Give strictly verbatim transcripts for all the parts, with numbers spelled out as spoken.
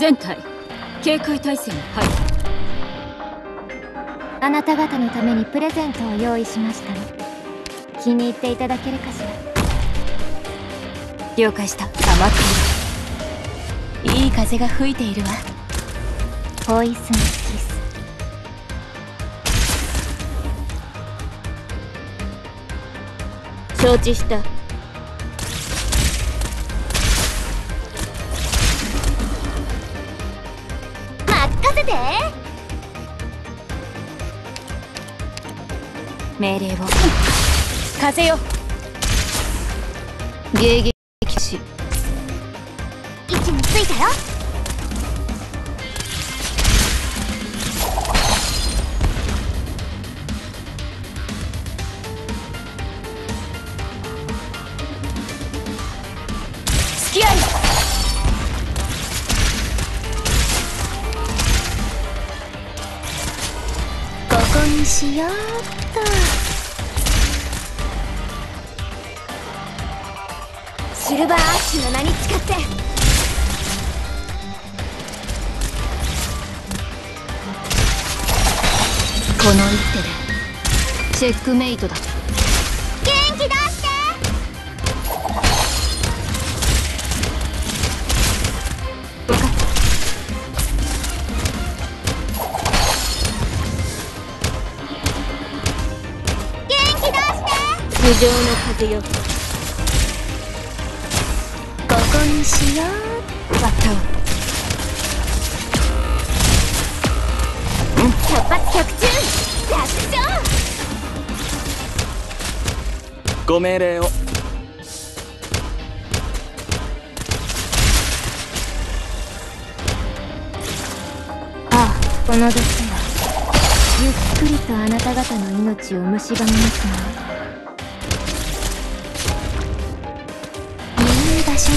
全隊警戒態勢に入る。 あなた方のためにプレゼントを用意しましたの。気に入っていただけるかしら。 了解した。溜まっている。いい風が吹いているわ。 ポイズンキス。 承知した。 任せて。 命令を。風よ。迎撃し。 位置についたよ。 付き合い。 ここにしようっと。シルバーアッシュの名に誓って。 この一手でチェックメイトだ。 元気出して。 分かった。 元気出して。 無情の風よ。 ここにしよう。 バッタを。 百発百中。楽勝。 ご命令を。 ああ、この毒はゆっくりとあなた方の命を蝕みますの。いい場所ね。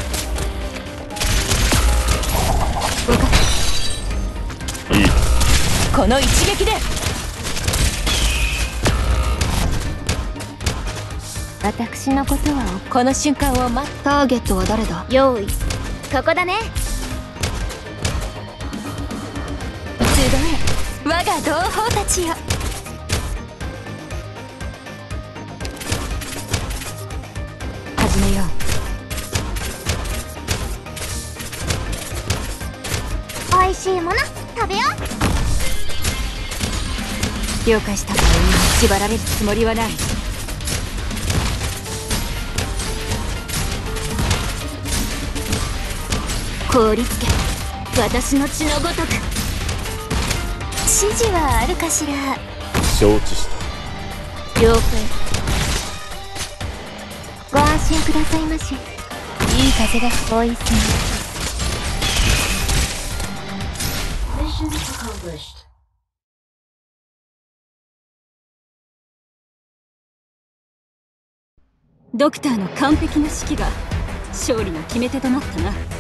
分かった。いい。この一撃で。 私のことはこの瞬間を待っ。ターゲットは誰だ。 用意。ここだね。 集え我が同胞たちよ。始めよおいしいもの食べよう。了解した。縛られるつもりはない。凍りつけ私の血のごとく。 指示はあるかしら。 承知した。 了解。 ご安心くださいまし。 いい風が。 ポイズン。 ドクターの完璧な指揮が勝利の決め手となったな。